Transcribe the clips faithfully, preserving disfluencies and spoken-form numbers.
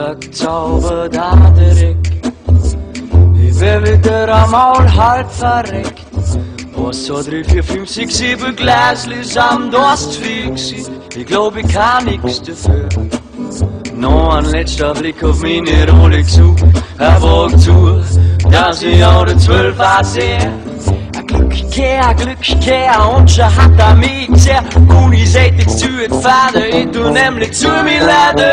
weggezaubert an der Ecke. Ich bin wieder einmal halb verreckt. Was so drei, vier, fünf, sechs, sieben Gläschen am Durst fix. Ich glaub, ich kann nix dafür. Noch ein letzter Blick auf meine Rolex zu. Er wagt zu, dass ich auch der zwölf sehe. Ein Glückkehr, ein Glückkehr, und schon hat er mich gesehen. Uniseitig zu entfahren, ich tu nämlich zu mir laden.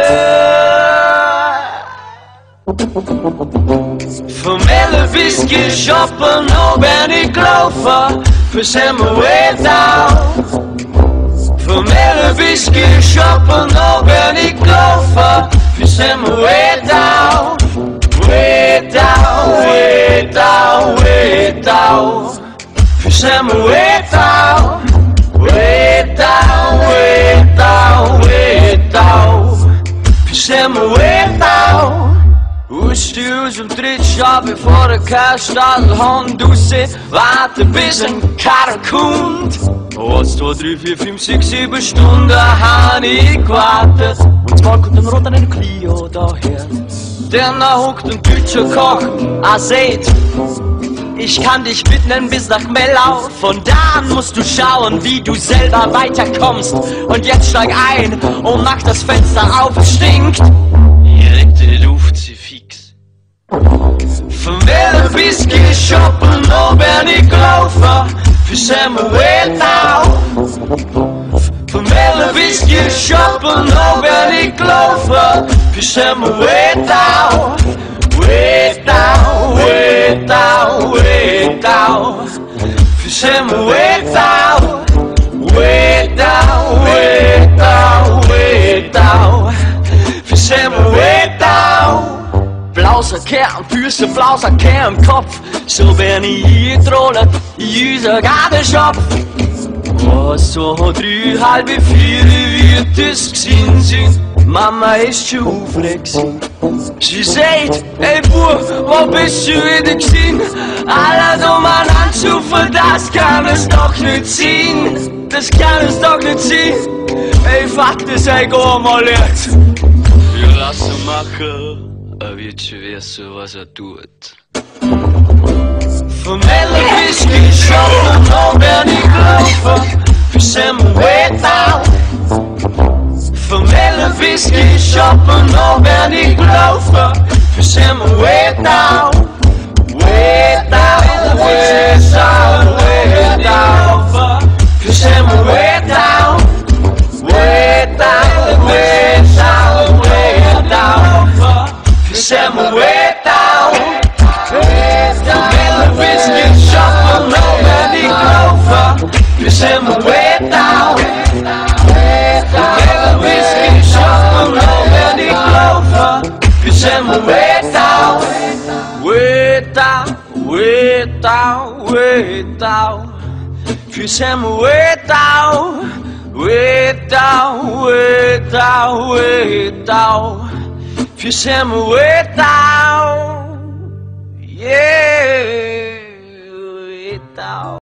Von Mello Bis Schoppenou bin ich gelaufen, bis Mello Von Mello Bis Schoppenou bin ich gelaufen, bis Mello way down, way down, way down, way down. Bis Mello way down, way down, way down, way down. Bis Mello way down. Aus dem Trittschau, bevor der Kerstadel-Hand aussieht, warte bis ein Karren kommt. Was, zwei, drei, vier, fünf, sechs, sieben Stunden hab ich gewartet. Und zwar kommt ein roter Clio daher. Dann hockt ein deutscher Koch, er sagt, ich kann dich mitnehmen bis nach Mello. Von da an musst du schauen, wie du selber weiterkommst. Und jetzt steig ein und mach das Fenster auf, es stinkt. Direkt in die Luft, sie fix. Von Mello Bis Schoppenou bin ich gelaufen, bis Mello way down. Von Mello Bis Schoppenou bin ich gelaufen, bis Mello way down. Way down, way down, way down. Bis Mello way down. Way down, way down, way down. Bis Mello way down. Blauser Kern, Füße, blauser Kern im Kopf. So bin ich eingetrollt in unser Gartenschopf. Was so drei, halbe vier wird es gewesen sein. Mama ist schon aufgeregt. Sie sagt, ey Bub, wo bist du wieder gewesen? Alle umeinander schufen, das kann es doch nicht sein. Das kann es doch nicht sein. Ey, fuck das, ey, geh mal jetzt. Wir lassen machen. Er wird schon wissen, was er tut. Von Mello Bis Schoppenou bin ich gelaufen, bis Mello way down. Von Mello Bis Schoppenou bin ich gelaufen, bis Mello way down. Way down, way down, way down. Bis Mello way down. Way down, way down, way down. Bis Mello way down. Von Mello Bis Schoppenou bin ich gelaufen, bis Mello way down. Von Mello Bis Schoppenou bin ich gelaufen, bis Mello way down. Way down, way down, way down. Bis Mello way down. Way down, way down, way down. Bis Mello way down. Yeah, way down.